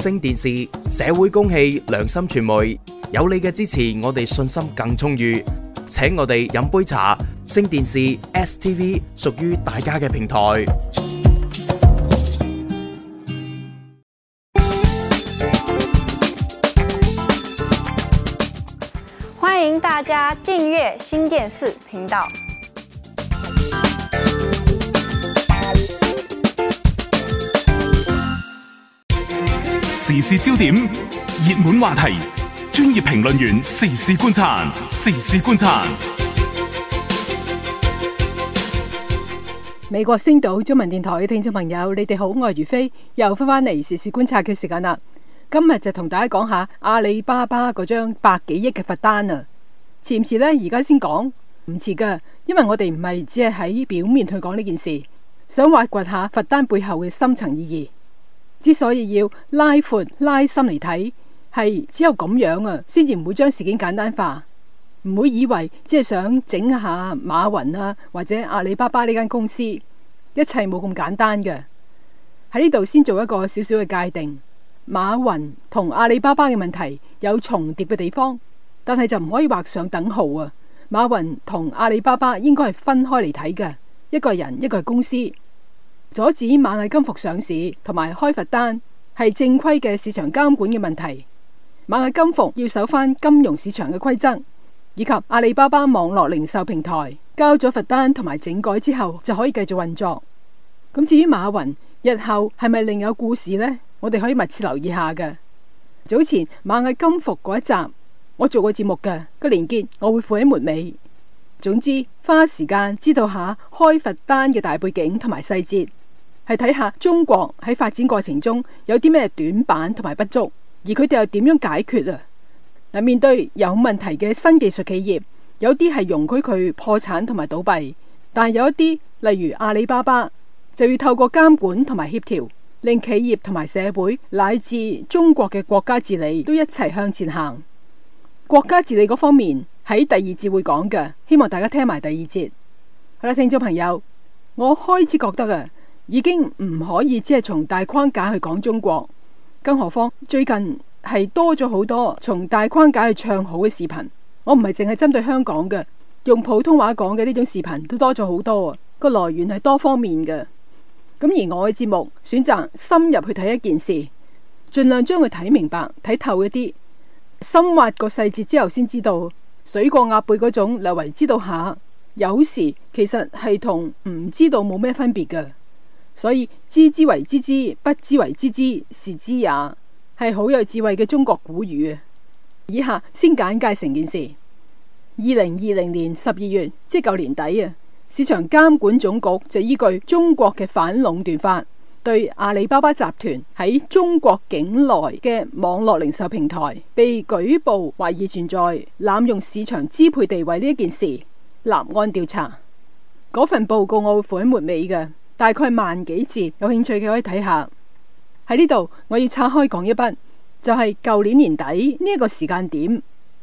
星電視、社會公義、良心傳媒，有你嘅支持，我哋信心更充裕。請我哋飲杯茶，星電視 STV 屬於大家嘅平台。 歡迎大家訂閱新電視頻道。 時事焦點、熱門話題、專業評論員時事觀察，時事觀察。 美國星島中文電台嘅聽眾朋友，你哋好，我係如飛，又翻嚟時事觀察嘅時間啦。今日就同大家講下阿里巴巴嗰張100幾億嘅罰單啊，遲唔遲呢？而家先講，唔遲噶，因為我哋唔係只係喺表面去講呢件事，想挖掘下罰單背後嘅深層意義。之所以要拉闊拉深嚟睇，係只有咁樣啊，先至唔會將事件簡單化，唔會以為只係想整下馬雲啊或者阿里巴巴呢間公司，一切冇咁簡單嘅。喺呢度先做一個少少嘅界定，馬雲同阿里巴巴嘅問題有重疊嘅地方，但係就唔可以畫上等號啊。馬雲同阿里巴巴應該係分開嚟睇嘅，一個人一個係公司。阻止螞蟻金服上市同埋開罰單係正規嘅市場監管嘅問題。螞蟻金服要守翻金融市場嘅規則，以及阿里巴巴網絡零售平台交咗罰單同埋整改之後就可以繼續運作。咁至於馬雲日後係咪另有故事呢？我哋可以密切留意下嘅。早前螞蟻金服嗰一集我做過節目嘅，個連結我會附喺末尾。總之花時間知道下開罰單嘅大背景同埋細節，係睇下中國喺發展過程中有啲咩短板同埋不足，而佢哋又點樣解決啊？嗱，面對有問題嘅新技術企業，有啲係容許佢破產同埋倒閉，但係有一啲例如阿里巴巴就要透過監管同埋協調，令企業同埋社會乃至中國嘅國家治理都一齊向前行。國家治理嗰方面喺第二節會講嘅，希望大家聽埋第二節。好啦，聽眾朋友，我開始覺得啊，已經唔可以只係從大框架去講中國，更何況最近係多咗好多從大框架去唱好嘅視頻。我唔係淨係針對香港嘅，用普通話講嘅呢種視頻都多咗好多啊，個來源係多方面嘅。咁而我嘅節目選擇深入去睇一件事，盡量將佢睇明白睇透一啲，深挖個細節之後先知道，水過鴨背嗰種略為知道下，有時其實係同唔知道冇咩分別嘅。所以知之為知之，不知為知之，是知也，係好有智慧嘅中國古語啊。以下先簡介成件事。2020年12月，即係舊年底啊，市場監管總局就依據中國嘅反壟斷法，對阿里巴巴集團喺中國境內嘅網絡零售平台被舉報懷疑存在濫用市場支配地位呢一件事立案調查。嗰份報告我會附喺末尾嘅，大概萬幾字，有興趣嘅可以睇下。喺呢度我要拆開講一筆，就係舊年年底呢一個時間點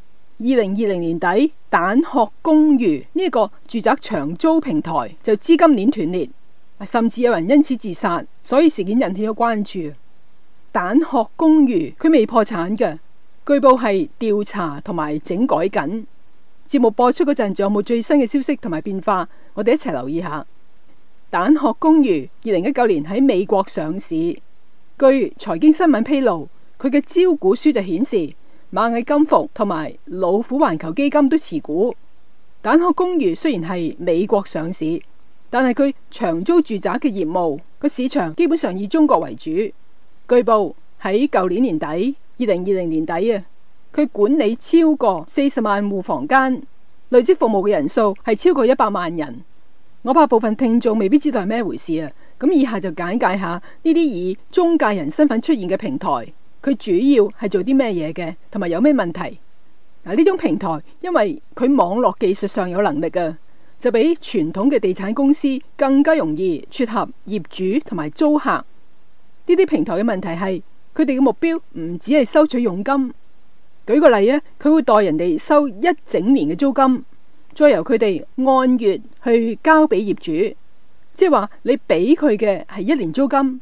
，2020年底蛋殼公寓呢一個住宅長租平台就資金鏈斷裂，甚至有人因此自殺，所以事件引起咗關注。蛋殼公寓佢未破產嘅，據報係調查同埋整改緊。節目播出嗰陣仲有冇最新嘅消息同埋變化？我哋一齊留意下。蛋殼公寓2019年喺美國上市，據財經新聞披露，佢嘅招股書就顯示螞蟻金服同埋老虎環球基金都持股。蛋殼公寓雖然係美國上市，但係佢長租住宅嘅業務個市場基本上以中國為主。據報喺舊年年底2020年底啊，佢管理超過40萬戶房間，累積服務嘅人數係超過100萬人。我怕部分聽眾未必知道係咩回事啊，咁以下就簡介下呢啲以中介人身份出現嘅平台，佢主要係做啲咩嘢嘅，同埋有咩問題。嗱，呢種平台因為佢網絡技術上有能力啊，就比傳統嘅地產公司更加容易撮合業主同埋租客。呢啲平台嘅問題係佢哋嘅目標唔只係收取佣金。舉個例啊，佢會代人哋收一整年嘅租金，再由佢哋按月去交俾業主，即係話你俾佢嘅係1年租金，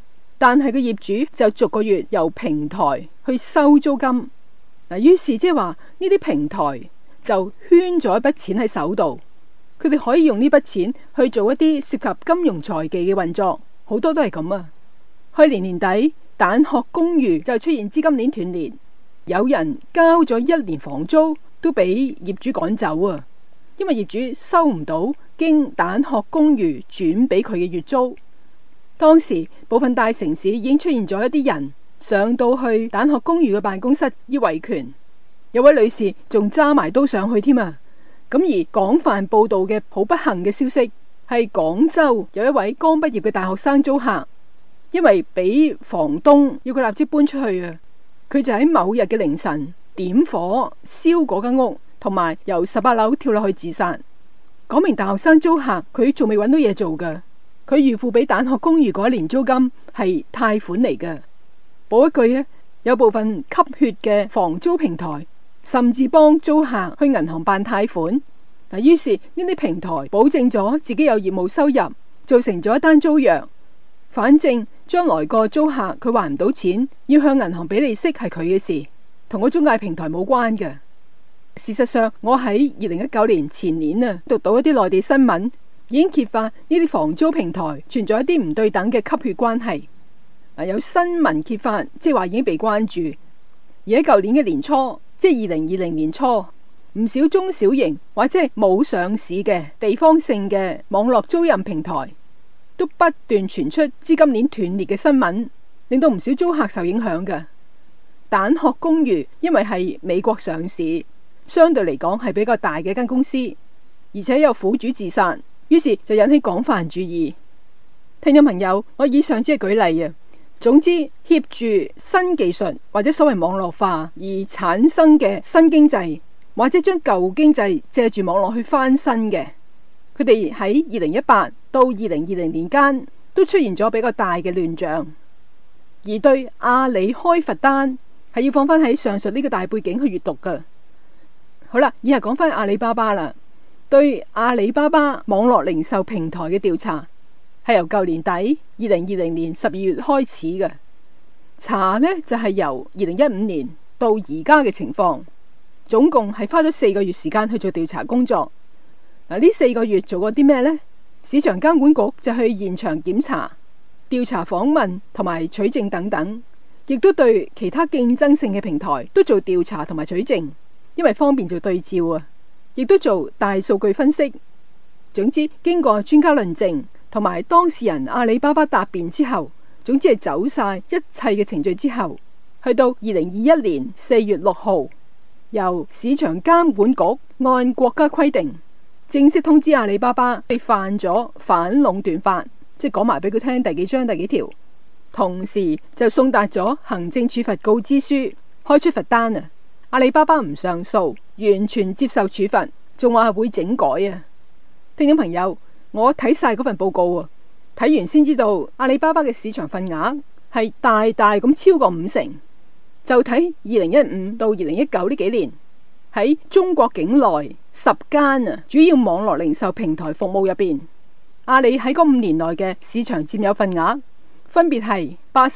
但係個業主就逐個月由平台去收租金。嗱，於是即係話呢啲平台就圈咗一筆錢喺手度，佢哋可以用呢筆錢去做一啲涉及金融財技嘅運作，好多都係咁啊。去年年底，蛋殼公寓就出現資金鏈斷裂，有人交咗1年房租都俾業主趕走啊，因為業主收唔到經蛋殼公寓轉俾佢嘅月租。當時部分大城市已經出現咗一啲人上到去蛋殼公寓嘅辦公室要維權，有位女士仲揸埋刀上去添啊。咁而廣泛報道嘅好不幸嘅消息係廣州有一位剛畢業嘅大學生租客，因為俾房東要佢立即搬出去啊，佢就喺某日嘅凌晨點火燒嗰間屋，同埋由18樓跳落去自殺。嗰名大學生租客佢仲未揾到嘢做㗎，佢預付俾蛋殼公寓嗰1年租金係貸款嚟㗎。補一句呢，有部分吸血嘅房租平台甚至幫租客去銀行辦貸款。嗱，於是呢啲平台保證咗自己有業務收入，做成咗一單租約。反正將來個租客佢還唔到錢，要向銀行俾利息係佢嘅事，同個中介平台冇關嘅。事實上，我喺2019年前年啊，讀到一啲內地新聞，已經揭發呢啲房租平台存在一啲唔對等嘅吸血關係。有新聞揭發，即係話已經被關注。而喺舊年嘅年初，即係2020年初，唔少中小型或者係冇上市嘅地方性嘅網絡租賃平台，都不斷傳出資金鏈斷裂嘅新聞，令到唔少租客受影響嘅。蛋殼公寓因為係美國上市，相對嚟講係比較大嘅一間公司，而且有苦主自殺，於是就引起廣泛注意。聽眾朋友，我以上只係舉例啊。總之，挾住新技術或者所謂網絡化而產生嘅新經濟，或者將舊經濟借住網絡去翻身嘅，佢哋喺2018到2020年間都出現咗比較大嘅亂象。而對阿里開罰單係要放翻喺上述呢個大背景去閱讀㗎。好啦，以下講翻阿里巴巴啦。對阿里巴巴網絡零售平台嘅調查係由舊年底2020年12月開始嘅，查呢就係由2015年到而家嘅情況，總共係花咗4個月時間去做調查工作。嗱，呢4個月做過啲咩呢？市場監管局就去現場檢查、調查訪問同埋取證等等，亦都對其他競爭性嘅平台都做調查同埋取證，因為方便做對照啊，亦都做大數據分析。總之，經過專家論證同埋當事人阿里巴巴答辯之後，總之係走晒一切嘅程序之後，去到2021年4月6號，由市場監管局按國家規定正式通知阿里巴巴被犯咗反壟斷法，即係講埋俾佢聽第幾章第幾條，同時就送達咗行政處罰告知書，開出罰單啊！阿里巴巴唔上訴，完全接受處罰，仲話會整改啊！聽眾朋友，我睇晒嗰份報告啊，睇完先知道阿里巴巴嘅市場份額係大大咁超過50%。就睇2015到2019呢幾年，喺中國境內10間主要網絡零售平台服務入邊，阿里喺嗰5年內嘅市場佔有份額分別係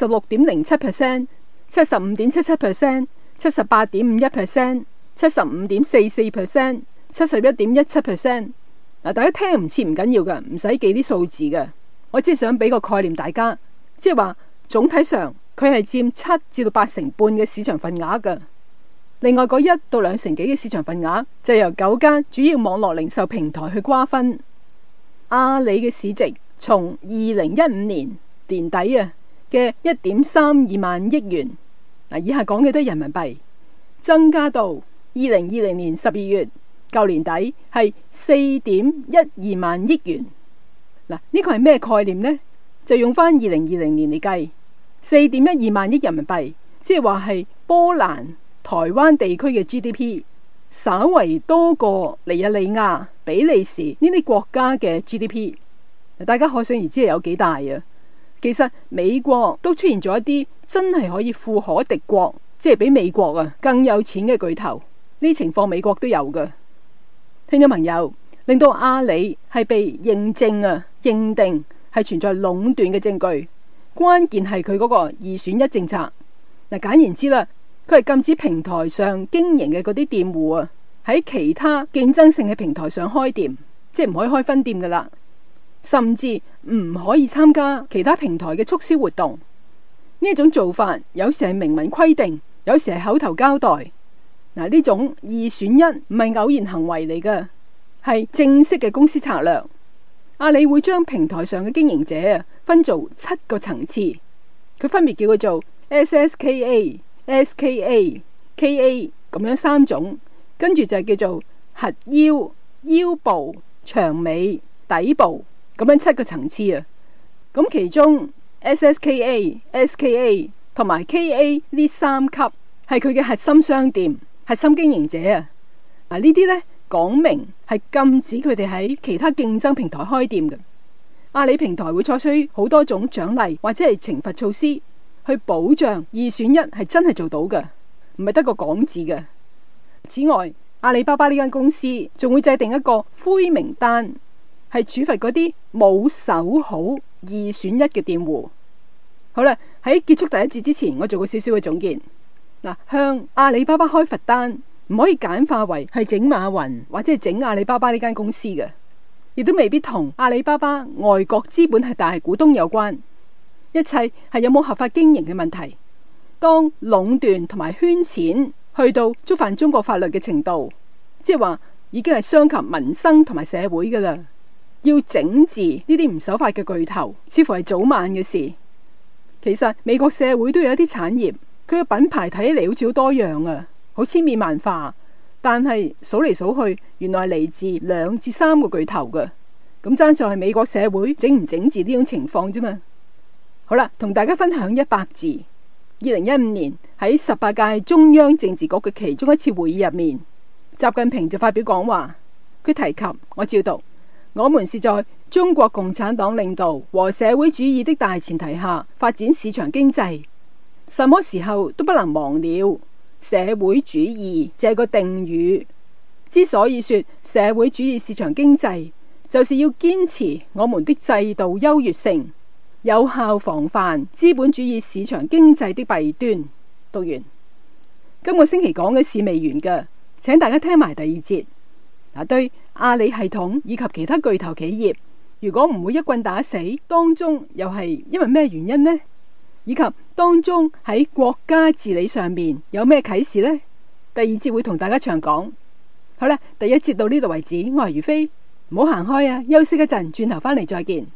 86.07%、75.77%、78.51%、75.44%、71.17%。嗱，大家聽唔切唔緊要噶，唔使記啲數字噶，我只係想俾個概念大家，即係話總體上佢係佔7至到8成半嘅市場份額噶。另外嗰1到2成幾嘅市場份額就由9間主要網絡零售平台去瓜分。阿里嘅市值從2015年年底嘅1.32萬億元，嗱，以下講嘅都係人民幣，增加到2020年12月舊年底係4.12萬億元。嗱，呢個係咩概念呢？就用翻2020年嚟計，4.12萬億人民幣，即係話係波蘭、台灣地區嘅 GDP， 稍為多過尼日利亞、比利時呢啲國家嘅 GDP。大家可想而知係有幾大啊！其實美國都出現咗一啲真係可以富可敵國，即係比美國更有錢嘅巨頭。呢情況美國都有㗎。聽眾朋友，令到阿里係被認定係存在壟斷嘅證據， 關鍵係佢嗰個二選一政策。嗱，簡言之啦，佢係禁止平台上經營嘅嗰啲店戶啊，喺其他競爭性嘅平台上開店，即係唔可以開分店噶啦，甚至唔可以參加其他平台嘅促銷活動。呢一種做法有時係明文規定，有時係口頭交代。嗱，呢種二選一唔係偶然行為嚟嘅，係正式嘅公司策略。阿里會將平台上嘅經營者分做7個層次，佢分別叫佢做 SSKA、SKA、KA 咁樣3種，跟住就叫做核腰、腰部、長尾、底部咁樣7個層次啊。咁其中 SSKA、SKA 同埋 KA 呢3級係佢嘅核心商店、核心經營者啊。呢啲呢講明係禁止佢哋喺其他競爭平台開店嘅。阿里平台會採取好多種獎勵或者係懲罰措施，去保障二選一係真係做到嘅，唔係得個講字嘅。此外，阿里巴巴呢間公司仲會制定一個灰名單，係處罰嗰啲冇守好二選一嘅店戶。好啦，喺結束第一節之前，我做個少少嘅總結。向阿里巴巴開罰單唔可以簡化為係整馬雲或者係整阿里巴巴呢間公司嘅，亦都未必同阿里巴巴外國資本係大股東有關。一切係有冇合法經營嘅問題。當壟斷同埋圈錢去到觸犯中國法律嘅程度，即係話已經係傷及民生同埋社會噶啦，要整治呢啲唔守法嘅巨頭，似乎係早晚嘅事。其實美國社會都有一啲產業，佢嘅品牌睇起嚟好似好多樣啊，好千變萬化，但係數嚟數去，原來係嚟自2至3個巨頭嘅。咁爭在係美國社會整唔整治呢種情況啫嘛。好啦，同大家分享100字。2015年喺18屆中央政治局嘅其中一次會議入面，習近平就發表講話，佢提及，我照讀：我們是在中國共產黨領導和社會主義的大前提下發展市場經濟，什麼時候都不能忘了社會主義這個定語。之所以說社會主義市場經濟，就是要堅持我們的制度優越性，有效防範資本主義市場經濟的弊端。讀完。今個星期講嘅事未完㗎，請大家聽埋第2節。對阿里系統以及其他巨頭企業，如果唔會一棍打死，當中又係因為咩原因呢？以及當中喺國家治理上面有咩啟示呢？第2節會同大家詳講。好啦，第1節到呢度為止，我係如飛，唔好行開啊，休息一陣，轉頭返嚟再見。